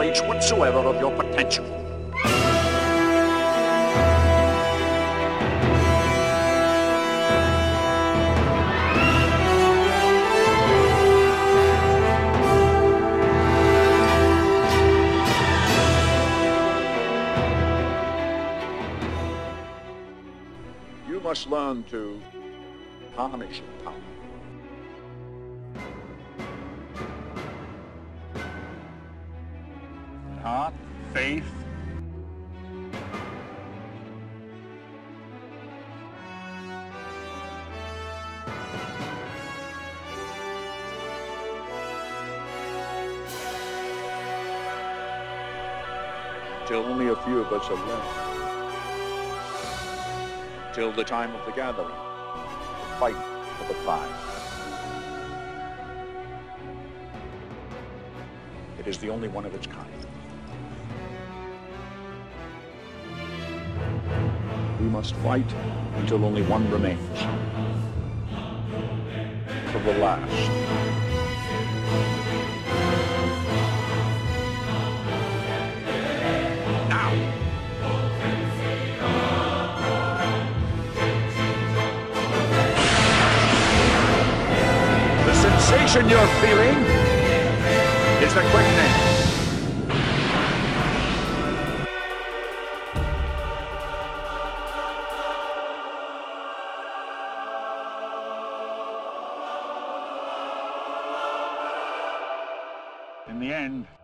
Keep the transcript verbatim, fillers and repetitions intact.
knowledge whatsoever of your potential. You must learn to harness your power. Heart, faith, till only a few of us are left. Till the time of the gathering, the fight for the prize. It is the only one of its kind. We must fight until only one remains. To the last. Now! The sensation you're feeling is the quickening. In the end,